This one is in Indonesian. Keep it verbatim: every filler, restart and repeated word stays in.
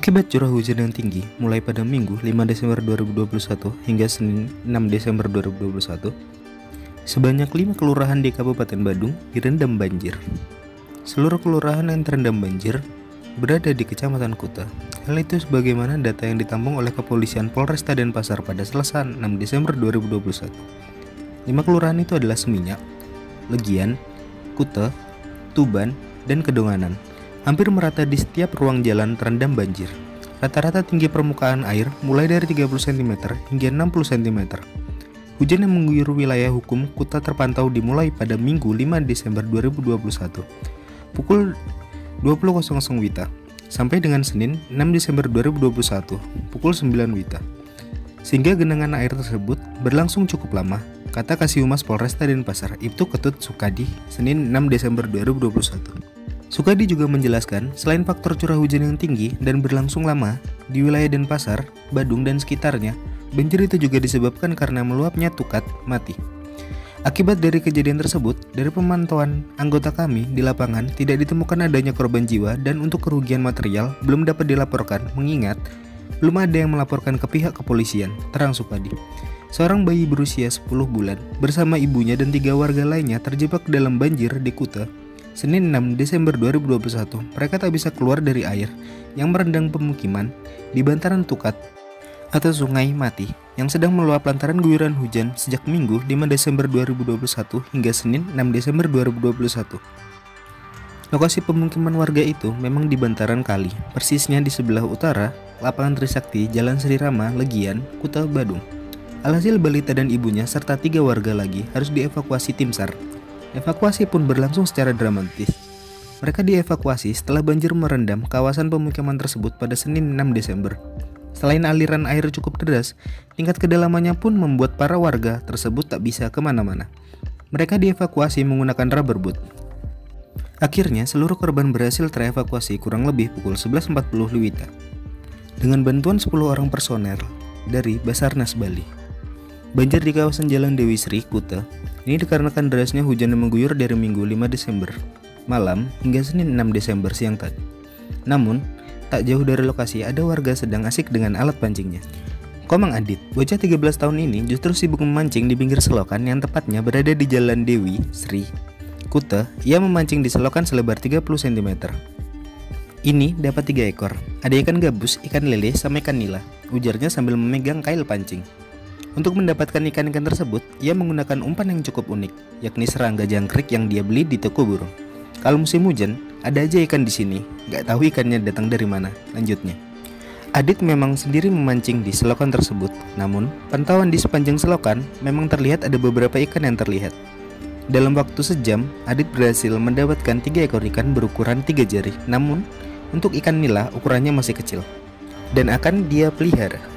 Akibat curah hujan yang tinggi mulai pada Minggu lima Desember dua ribu dua puluh satu hingga Senin enam Desember dua ribu dua puluh satu, sebanyak lima kelurahan di Kabupaten Badung direndam banjir. Seluruh kelurahan yang terendam banjir berada di Kecamatan Kuta. Hal itu sebagaimana data yang ditampung oleh Kepolisian Polresta Denpasar pada Selasa enam Desember dua ribu dua puluh satu. Lima kelurahan itu adalah Seminyak, Legian, Kuta, Tuban, dan Kedonganan. Hampir merata di setiap ruang jalan terendam banjir. Rata-rata tinggi permukaan air mulai dari tiga puluh sentimeter hingga enam puluh sentimeter. Hujan yang mengguyur wilayah hukum Kuta terpantau dimulai pada Minggu lima Desember dua ribu dua puluh satu pukul dua puluh W I T A sampai dengan Senin enam Desember dua ribu dua puluh satu pukul sembilan W I T A. Sehingga genangan air tersebut berlangsung cukup lama, kata Kasihumas Polresta Denpasar, Ibtu Ketut Sukadi, Senin enam Desember dua ribu dua puluh satu. Sukadi juga menjelaskan, selain faktor curah hujan yang tinggi dan berlangsung lama di wilayah Denpasar, Badung, dan sekitarnya, banjir itu juga disebabkan karena meluapnya Tukat Mati. Akibat dari kejadian tersebut, dari pemantauan anggota kami di lapangan tidak ditemukan adanya korban jiwa dan untuk kerugian material belum dapat dilaporkan mengingat belum ada yang melaporkan ke pihak kepolisian, terang Sukadi. Seorang bayi berusia sepuluh bulan bersama ibunya dan tiga warga lainnya terjebak dalam banjir di Kuta. Senin enam Desember dua ribu dua puluh satu, mereka tak bisa keluar dari air yang merendam pemukiman di bantaran Tukat atau Sungai Mati yang sedang meluap lantaran guyuran hujan sejak Minggu lima Desember dua ribu dua puluh satu hingga Senin enam Desember dua ribu dua puluh satu. Lokasi pemukiman warga itu memang di bantaran kali, persisnya di sebelah utara Lapangan Trisakti, Jalan Sri Rama, Legian, Kuta, Badung. Alhasil balita dan ibunya serta tiga warga lagi harus dievakuasi tim SAR. Evakuasi pun berlangsung secara dramatis. Mereka dievakuasi setelah banjir merendam kawasan pemukiman tersebut pada Senin enam Desember. Selain aliran air cukup deras, tingkat kedalamannya pun membuat para warga tersebut tak bisa kemana-mana. Mereka dievakuasi menggunakan rubber boot. Akhirnya, seluruh korban berhasil terevakuasi kurang lebih pukul sebelas empat puluh W I T A dengan bantuan sepuluh orang personel dari Basarnas Bali. Banjir di kawasan Jalan Dewi Sri, Kuta, ini dikarenakan derasnya hujan yang mengguyur dari Minggu lima Desember malam hingga Senin enam Desember siang tadi. Namun, tak jauh dari lokasi ada warga sedang asik dengan alat pancingnya. Komang Adit, bocah tiga belas tahun ini justru sibuk memancing di pinggir selokan yang tepatnya berada di Jalan Dewi Sri, Kuta. Ia memancing di selokan selebar tiga puluh sentimeter. Ini dapat tiga ekor, ada ikan gabus, ikan lele, sama ikan nila, ujarnya sambil memegang kail pancing. Untuk mendapatkan ikan-ikan tersebut, ia menggunakan umpan yang cukup unik, yakni serangga jangkrik yang dia beli di toko burung. Kalau musim hujan, ada aja ikan di sini, gak tahu ikannya datang dari mana, lanjutnya. Adit memang sendiri memancing di selokan tersebut, namun pantauan di sepanjang selokan memang terlihat ada beberapa ikan yang terlihat. Dalam waktu sejam, Adit berhasil mendapatkan tiga ekor ikan berukuran tiga jari, namun untuk ikan nila ukurannya masih kecil dan akan dia pelihara.